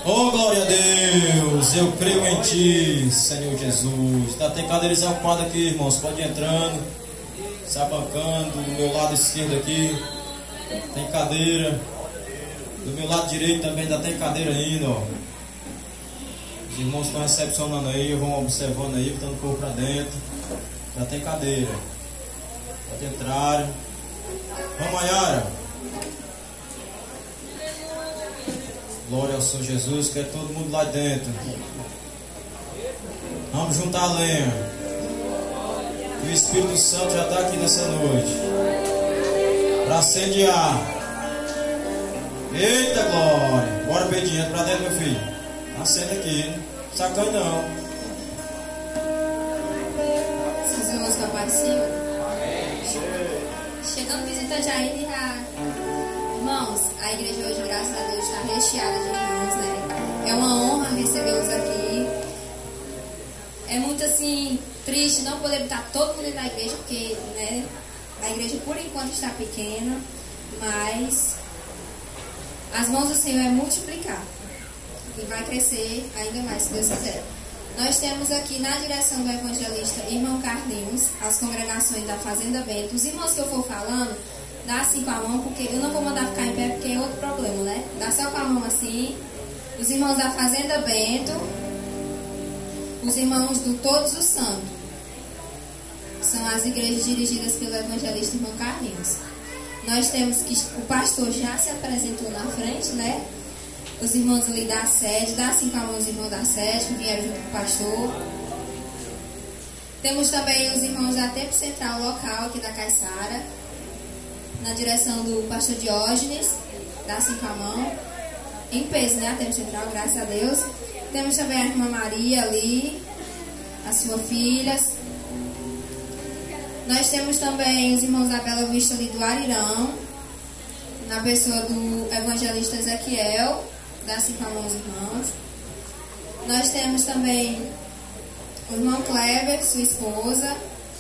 Oh, glória a Deus, eu creio em Ti, Senhor Jesus. Tem cadeiras ocupadas aqui, irmãos, pode ir entrando, se abancando, do meu lado esquerdo aqui, tem cadeira, do meu lado direito também ainda tem cadeira ainda, ó. Os irmãos estão recepcionando aí, vão observando aí, botando o corpo para dentro, já tem cadeira, pode entrar. Vamos, Maiara. Glória ao Senhor Jesus, quer todo mundo lá dentro. Vamos juntar a lenha. E o Espírito Santo já está aqui nessa noite para incendiar. Eita glória. Bora, Pedrinho, entra para dentro, meu filho. Acenda aqui, sacana não. Seus irmãos com a paz do Senhor. Chegando visitante ainda já. Irmãos, a igreja hoje, graças a Deus, está recheada de irmãos, né? É uma honra recebê-los aqui. É muito assim, triste não poder estar todo mundo na igreja, porque, né, a igreja por enquanto está pequena, mas as mãos do Senhor é multiplicar e vai crescer ainda mais, se Deus quiser. Nós temos aqui na direção do evangelista irmão Carlinhos, as congregações da Fazenda Bento. Os irmãos que eu for falando, dá assim com a mão, porque eu não vou mandar ficar em pé, porque é outro problema, né? Dá só com a mão assim. Os irmãos da Fazenda Bento, os irmãos do Todos os Santos, são as igrejas dirigidas pelo evangelista irmão Carlinhos. Nós temos que o pastor já se apresentou na frente, né? Os irmãos ali da sede, dá assim com a mão os irmãos da sede que vieram junto com o pastor. Temos também os irmãos da Tempo Central local aqui da Caiçara, na direção do pastor Diógenes, dá assim com a mão, em peso, né, a Tempo Central, graças a Deus. Temos também a irmã Maria ali, a sua filha. Nós temos também os irmãos da Bela Vista ali do Arirão, na pessoa do evangelista Ezequiel, dá assim com a mão os irmãos. Nós temos também o irmão Kleber, sua esposa.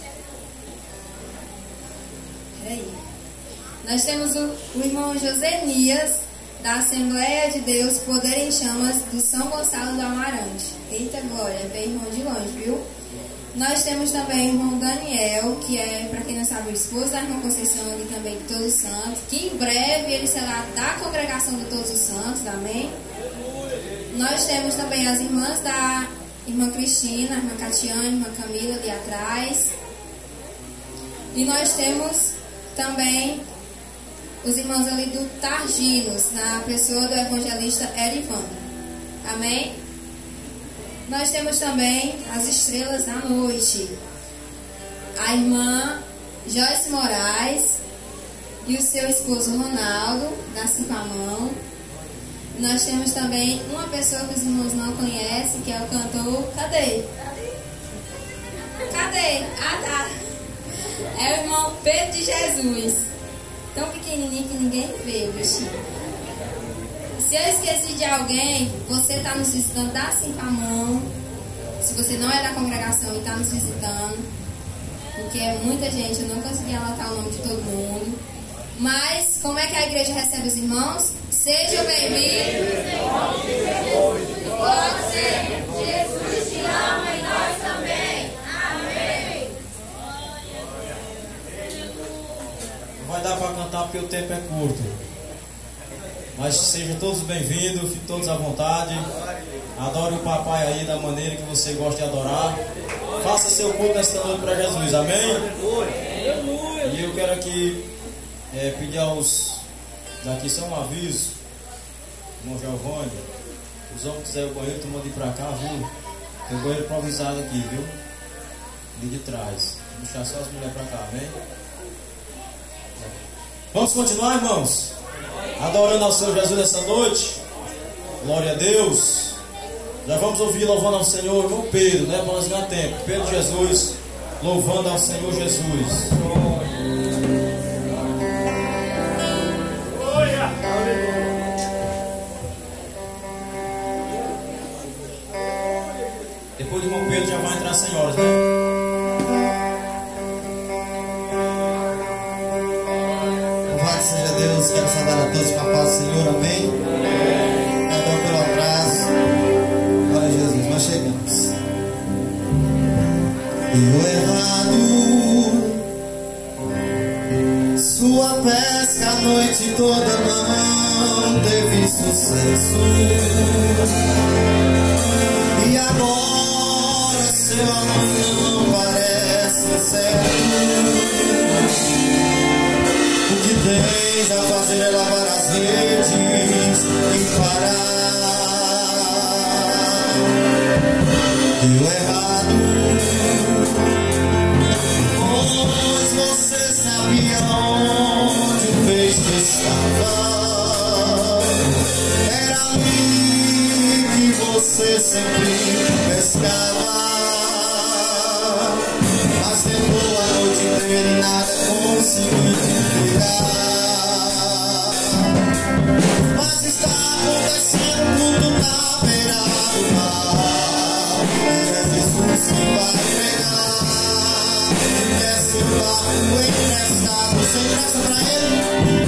Peraí. Nós temos o irmão Josenias, da Assembleia de Deus, Poder em Chamas, do São Gonçalo do Amarante. Eita glória, bem irmão de longe, viu? Nós temos também o irmão Daniel, que é, para quem não sabe, o esposo da irmã Conceição ali também, de Todos os Santos, que em breve ele será da congregação de Todos os Santos, amém? Nós temos também as irmãs da irmã Cristina, a irmã Catiane, a irmã Camila ali atrás. E nós temos também os irmãos ali do Targinos, na pessoa do evangelista Erivandro. Amém? Nós temos também as estrelas da noite. A irmã Joyce Moraes e o seu esposo Ronaldo, dá assim com a mão. Nós temos também uma pessoa que os irmãos não conhecem, que é o cantor. Cadê? Ah, tá. É o irmão Pedro de Jesus. Tão pequenininho que ninguém vê o bichinho. Se eu esqueci de alguém, você está nos visitando, dá assim com a mão. Se você não é da congregação e está nos visitando, porque é muita gente, eu não consegui anotar o nome de todo mundo. Mas, como é que a igreja recebe os irmãos? Sejam bem-vindos. Pode ser. Jesus te ama e nós também. Amém. Não vai dar para cantar porque o tempo é curto. Mas sejam todos bem-vindos, fiquem todos à vontade. Adore o papai aí da maneira que você gosta de adorar. Faça seu culto nesta noite para Jesus, amém? E eu quero aqui pedir aos daqui só um aviso, irmão Giovanni. Os homens que quiserem o banheiro, tu manda ir para cá, viu? Tem banheiro improvisado aqui, viu? Ali de trás. Vou deixar só as mulheres para cá, amém? Vamos continuar, irmãos? Adorando ao Senhor Jesus nessa noite. Glória a Deus. Já vamos ouvir louvando ao Senhor, irmão Pedro, né? Para nós ganhar tempo. Pedro Jesus, louvando ao Senhor Jesus. Depois do irmão Pedro já vai entrar as senhoras, né? Louvado seja Deus, quero saudar a todos com a paz do Senhor, amém? Perdão pelo atraso. quando não teve sucesso. E agora seu amor não parece certo. O que tens a fazer é lavar as redes e parar. Deu errado, pois você sabia onde o peixe estava. Era ali que você sempre pescava. Mas tentou a noite inteira e nada conseguiu pegar. Mas está acontecendo tudo na beira do mar. É Jesus que vai pegar. Desce o barco emprestado sem graça pra ele.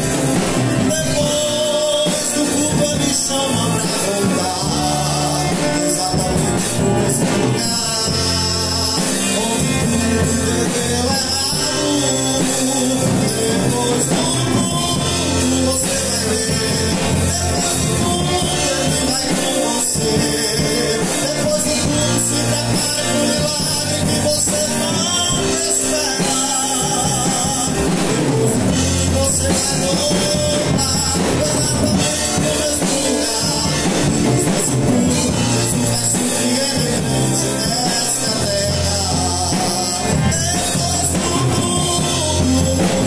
Depois do culpa me chama pra voltar. Exatamente no mesmo lugar onde tudo deu errado. Depois do culto você vai ver. Depois do culto ele vai com você. Depois do culto se prepare pro milagre que você não espera. Depois do culto você vai voltar exatamente no mesmo lugar. Depois do culto Jesus vai surpreender nesta terra. Depois do culto.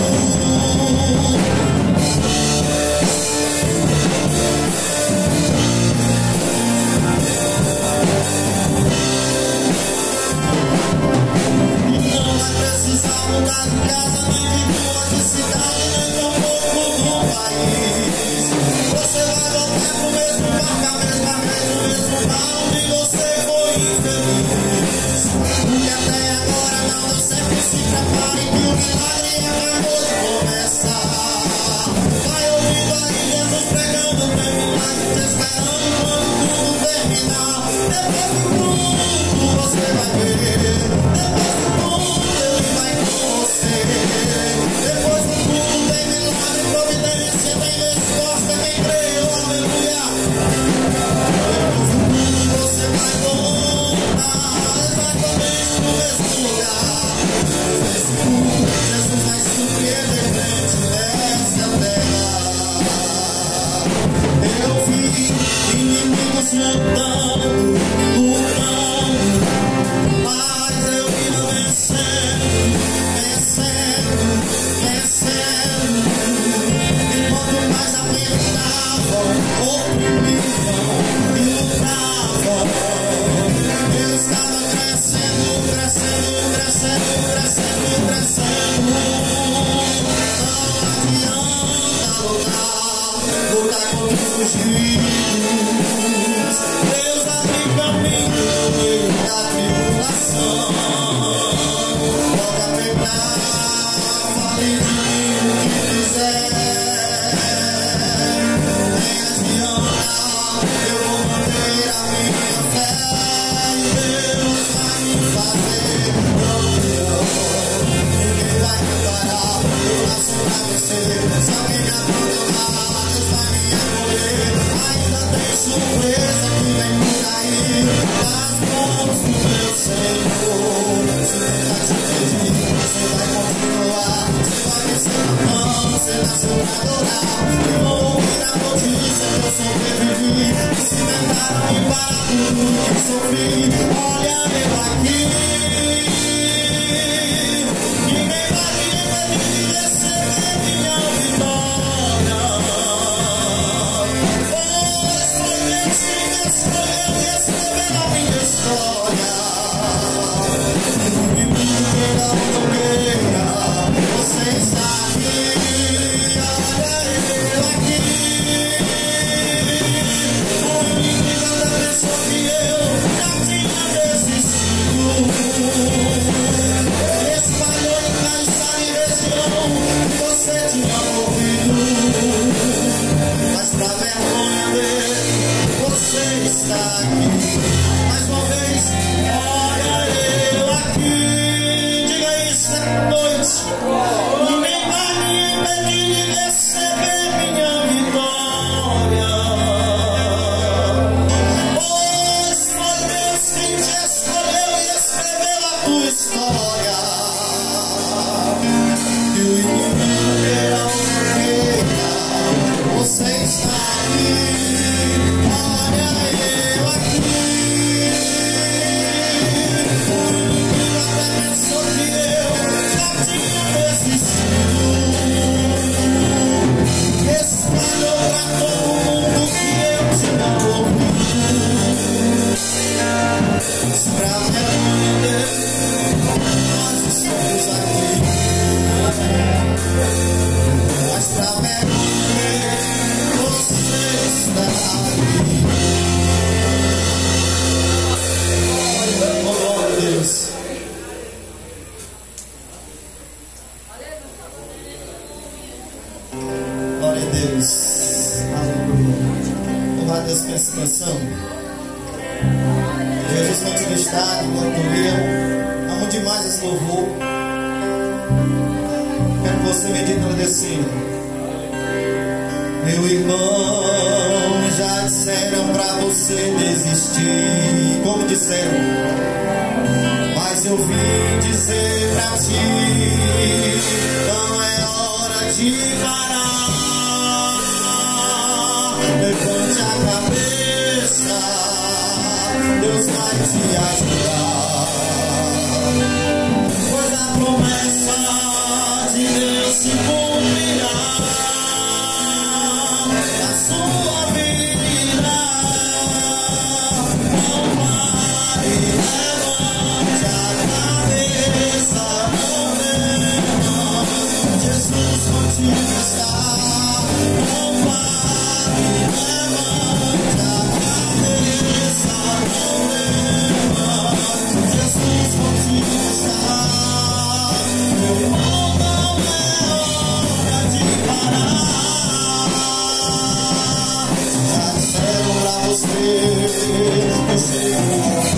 Não vai precisar mudar de casa, nem de rua, de cidade, nem tampouco do país. Você vai voltar pro mesmo barco, a mesma vez, no mesmo bar onde você foi infeliz. Porque até agora não deu certo, se prepare que o milagre acabou de começar. Vai ouvindo aí Jesus pregando, tem milagre te esperando quando tudo terminar. Depois do culto você vai ver. Depois do culto ele vai com você. Depois do culto tem milagre, providência, tem resposta, quem creu, aleluia. Depois do culto você vai voltar exatamente no mesmo lugar. Nesse culto Jesus vai surpreender crente nesta terra. Eu vi inimigos lutando, mas eu ia vencendo, vencendo, vencendo. E quanto mais apertavam, oprimiam e lutavam, eu estava crescendo, crescendo, crescendo, crescendo, crescendo. Não adianta lutar contra os giros. Deus abre caminho no meio da tribulação. Pode apertar, fale de mim o que quiser. Nem adianta, eu vou manter a minha fé. Deus vai me fazer campeão. Ninguém vai me parar, eu nasci pra vencer. Se alguém me abandonar, Deus vai me acolher. Ainda tem surpresa que vem por aí, nas mãos do meu Senhor. Se tentar te impedir, você vai continuar. Você vai vencer na mão, você nasceu pra adorar. Eu vou ouvir a notícia que eu sobrevivi. E se tentaram me parar por tudo que sofri, olha eu aqui. Ninguém vai me impedir de receber minha vitória. Pois foi Deus que escolheu e escreveu a minha história. O inimigo queira ou não queira, você está aqui. Olha eu aqui. O inimigo até pensou que eu já tinha desistido. Espalhou em Caiçara e região que você tinha ouvido. Mas pra vergonha dele, você está aqui. Mais uma vez, olha eu aqui. Diga isso essa noite. Ninguém vai me impedir de receber Deus. Aleluia. Louvar a Deus com essa canção. Jesus contigo está, aleluia. Amo demais esse louvor. Quero que você medite agradecendo. Meu irmão, já disseram pra você desistir. Como disseram? Mas eu vim dizer pra ti, não é hora de parar. Levante a cabeça, Deus vai te ajudar. Pois a promessa de Deus se cumprirá na sua vida. Não pare, levante a cabeça, não tema, Jesus contigo está. Não pare, levante a cabeça, não tema, Jesus contigo está. Meu irmão, não é hora de parar. Já disseram pra você, eu chego.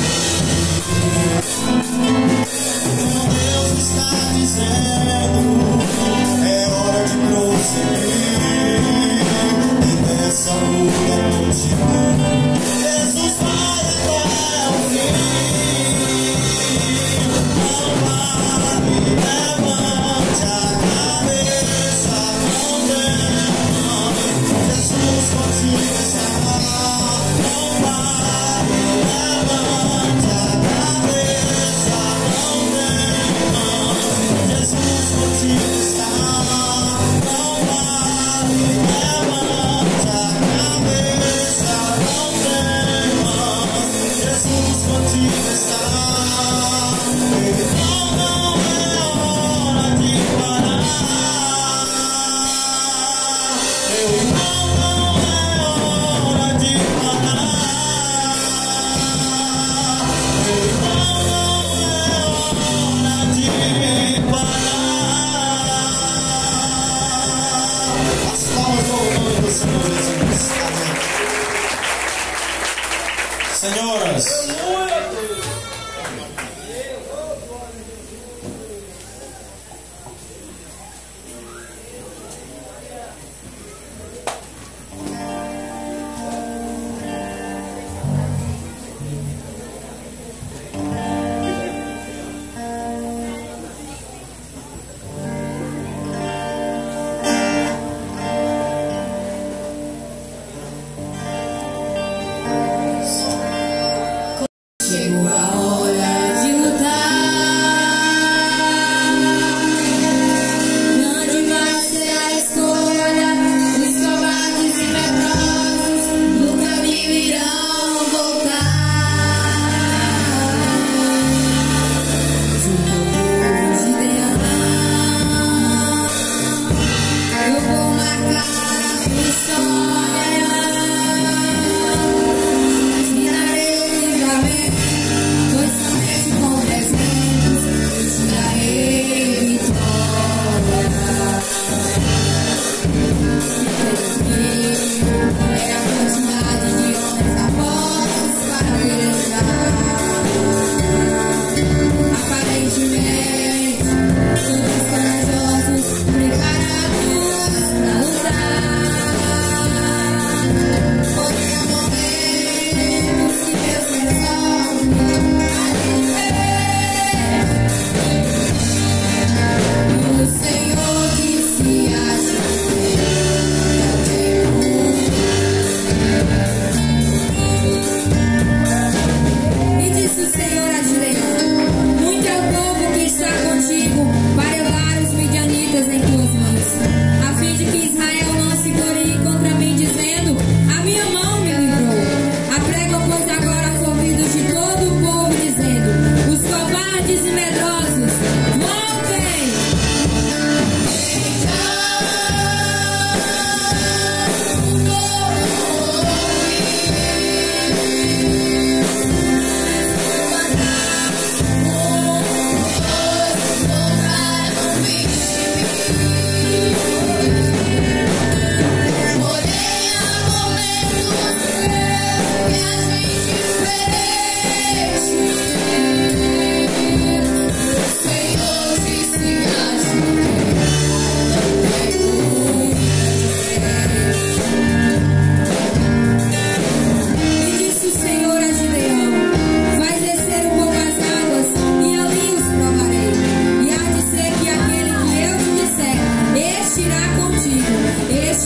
Deus está dizendo, é hora de prosseguir. E nessa luta continua, Jesus vai até o fim. Não pare, levante a cabeça, não tema, Jesus contigo está. Não pare, levante a cabeça, não tema, Jesus contigo está. Não pare, levante a cabeça, não tema, Jesus contigo está. Meu irmão, não é hora de parar. Meu irmão, não é hora de parar. Meu irmão, não é hora de parar. As palmas ao nome do Senhor Jesus. Amém. Senhoras, Chegou a hora de lutar. Grande vai ser a escolha dos covardes e medrosos, no caminho irão voltar. De derramar, eu vou marcar a história. Assinarei o livramento, pois somente com presentes eu te darei vitória. É a quantidade de homens apóstolos para pelejar. Aparentemente, todos corajosos, preparados para lutar.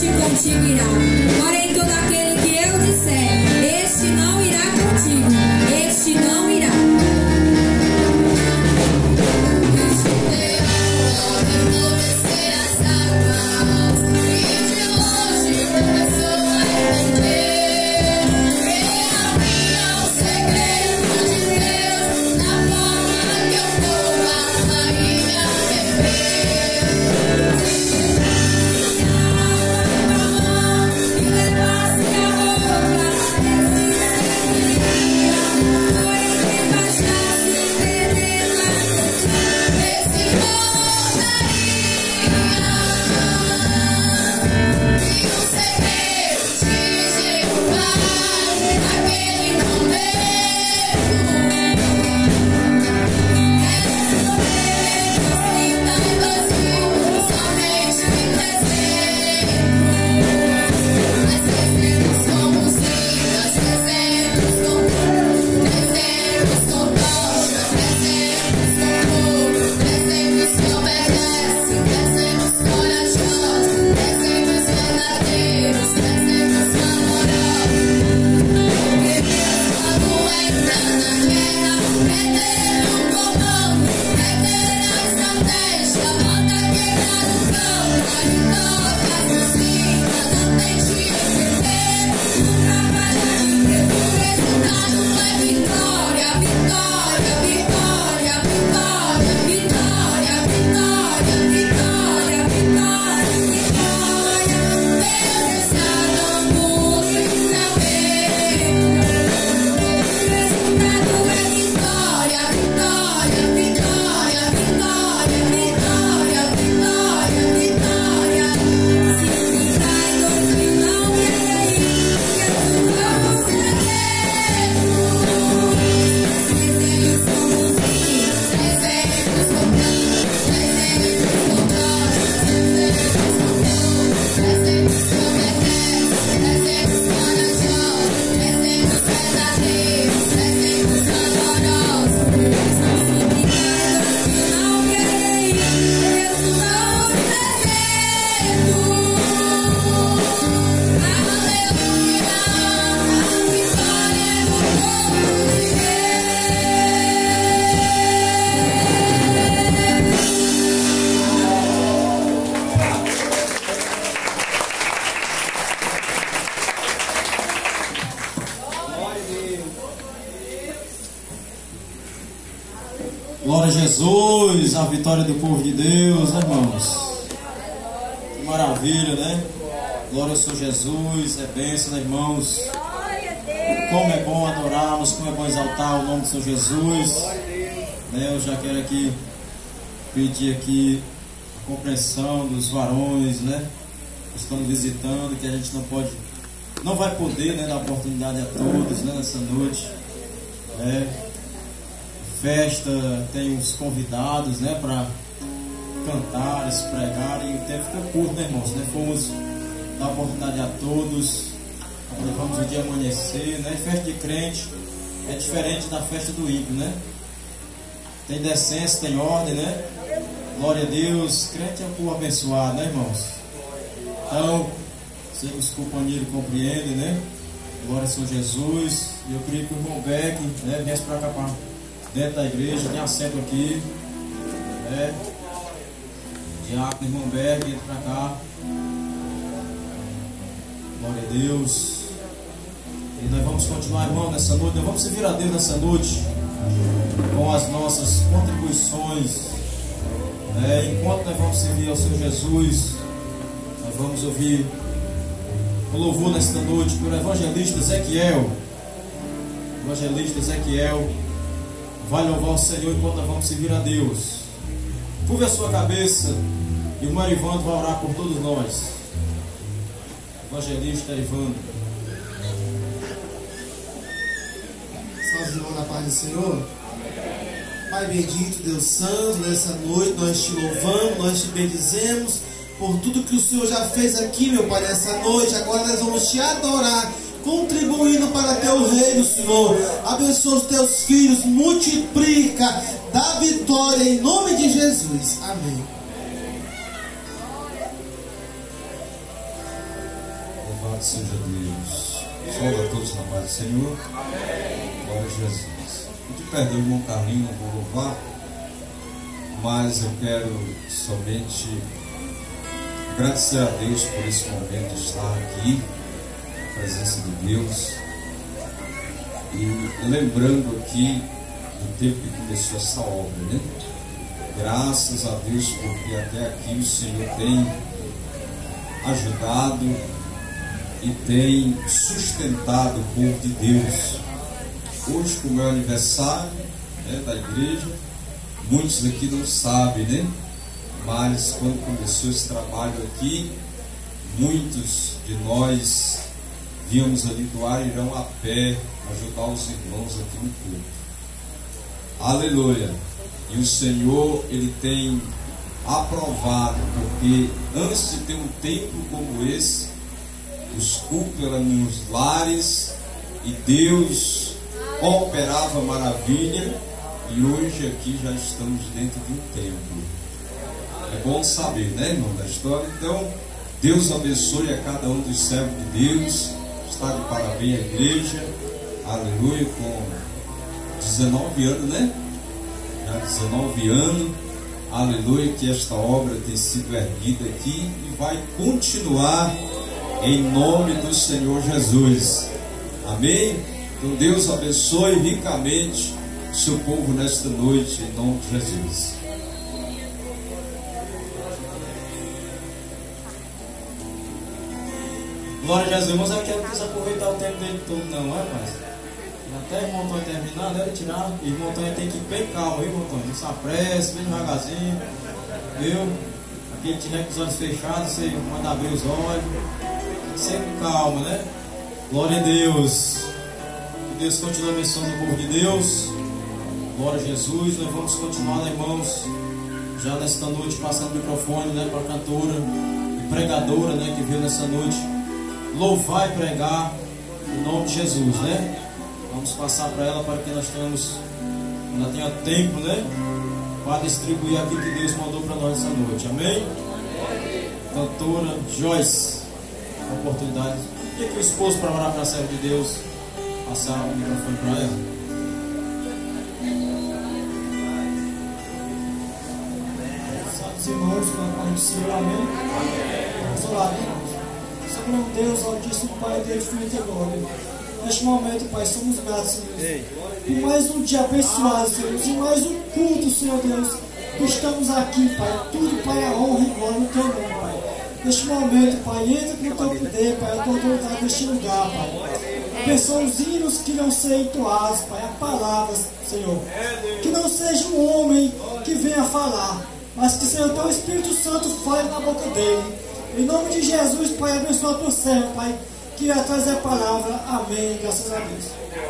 este contigo irá. Porém, todo aquele que eu disser, este não irá contigo, este não irá. Glória a Jesus, a vitória do povo de Deus, né, irmãos? Que maravilha, né? Glória ao Senhor Jesus, é bênção, né, irmãos? Como é bom adorarmos, como é bom exaltar o nome do Senhor Jesus. Eu já quero aqui pedir aqui a compreensão dos varões, né? Que estão visitando, que a gente não vai poder, né, dar oportunidade a todos, né, nessa noite. Festa, tem os convidados, né, para cantar, se pregarem, e o tempo fica curto, né, irmãos? Né? Fomos dar oportunidade a todos, levamos o dia amanhecer, né? Festa de crente é diferente da festa do ímpio, né? Tem decência, tem ordem, né? Glória a Deus, crente é um povo abençoado, né, irmãos? Então, sei que os companheiros compreendem, né? Glória ao Senhor Jesus. E eu queria que o irmão Beck, né, viesse para cá, para dentro da igreja, tem assento aqui, né? Diácono, irmão Beck, entra para cá. Glória a Deus. E nós vamos continuar, irmão, nessa noite. Nós vamos servir a Deus nessa noite com as nossas contribuições. Enquanto nós vamos servir ao Senhor Jesus, nós vamos ouvir o louvor nesta noite pelo evangelista Ezequiel. O evangelista Ezequiel vai louvar o Senhor enquanto nós vamos servir a Deus. Curve a sua cabeça e o Mário Ivandro vai orar por todos nós. Evangelista Ivandro. Salve, irmão, na paz do Senhor. Pai bendito, Deus santo, nessa noite nós te louvamos, nós te bendizemos por tudo que o Senhor já fez aqui, meu Pai, nessa noite. Agora nós vamos te adorar, contribuindo para teu reino, Senhor. Abençoa os teus filhos, multiplica, dá vitória em nome de Jesus. Amém. Louvado seja Deus. Saúde a todos na paz do Senhor. Glória a Jesus. Pedir perdão, irmão Carlinhos, não vou louvar, mas eu quero somente agradecer a Deus por esse momento de estar aqui, na presença de Deus, e lembrando aqui do tempo que começou essa obra, né? Graças a Deus, porque até aqui o Senhor tem ajudado e tem sustentado o povo de Deus. Hoje, como é o aniversário, né, da igreja, muitos aqui não sabem, né? Mas quando começou esse trabalho aqui, muitos de nós víamos ali do Arirão a pé, ajudar os irmãos aqui no culto. Aleluia! E o Senhor, Ele tem aprovado, porque antes de ter um templo como esse, os cultos eram nos lares e Deus operava maravilha, e hoje aqui já estamos dentro de um templo. É bom saber, né, irmão, da história. Então, Deus abençoe a cada um dos servos de Deus. Está de parabéns a igreja, aleluia, com 19 anos, né? Já 19 anos, aleluia, que esta obra tem sido erguida aqui e vai continuar em nome do Senhor Jesus. Amém? Então Deus abençoe ricamente o seu povo nesta noite, em nome de Jesus. Glória a Jesus, irmãos, aqui eu não quis aproveitar o tempo dele todo, não, é, mas até o irmão Antônio terminar, né? Tirar, e o irmão Antônio tem que ir bem calmo, viu, irmão Antônho? Não se apresse, bem devagarzinho, viu? Aqui ele tiver com os olhos fechados, você manda abrir os olhos, tem que ser com calma, né? Glória a Deus. Que Deus continue abençoando o povo de Deus. Glória a Jesus. Nós vamos continuar, né, irmãos, já nesta noite, passando o microfone, né, para a cantora e pregadora, né, que veio nessa noite louvar e pregar em nome de Jesus, né? Vamos passar para ela para que nós tenhamos, ainda tenha tempo, né, para distribuir aquilo que Deus mandou para nós essa noite. Amém? Cantora Joyce, a oportunidade. E que o esposo, para orar para a serva de Deus, passar o microfone para ela. Santos irmãos, com a paz do Senhor, amém? Vamos orar, irmãos. Senhor Deus, Altíssimo Pai, Deus infinito e glória. Neste momento, Pai, somos gratos, Senhor, por mais um dia abençoado, Senhor, e mais um culto, Senhor Deus, que estamos aqui, Pai, tudo para a honra e glória do Teu nome, Pai. Neste momento, Pai, entra com o Teu poder, Pai, a Tua autoridade neste lugar, Pai. Abençoa os hinos que não sejam entoados, Pai, a palavra, Senhor. Que não seja um homem que venha falar, mas que, Senhor, Teu Espírito Santo fale na boca dele. Em nome de Jesus, Pai, abençoa a Tua serva, Pai, que vai trazer a palavra. Amém. Graças a Deus.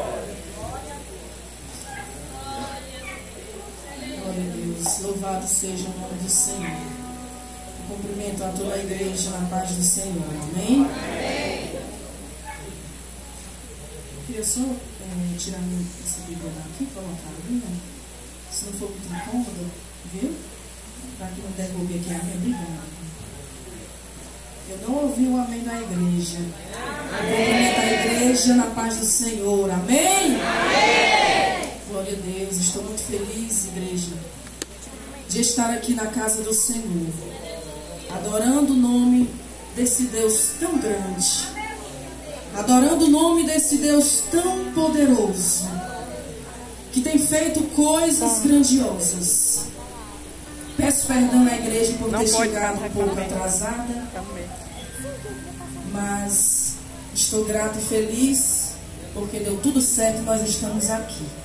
Glória a Deus. Louvado seja o nome do Senhor. Eu cumprimento a toda a igreja na paz do Senhor. Amém? Eu queria só tirar essa Bíblia daqui, colocar ali, né? Se não for muito incômodo, viu? Para que não derrube aqui a minha Bíblia. Eu não ouvi o amém da igreja. Amém da igreja na paz do Senhor. Amém? Amém? Glória a Deus. Estou muito feliz, igreja, de estar aqui na casa do Senhor, adorando o nome desse Deus tão grande, adorando o nome desse Deus tão poderoso, que tem feito coisas grandiosas. Peço perdão à igreja por ter chegado um pouco atrasada, mas estou grata e feliz porque deu tudo certo e nós estamos aqui.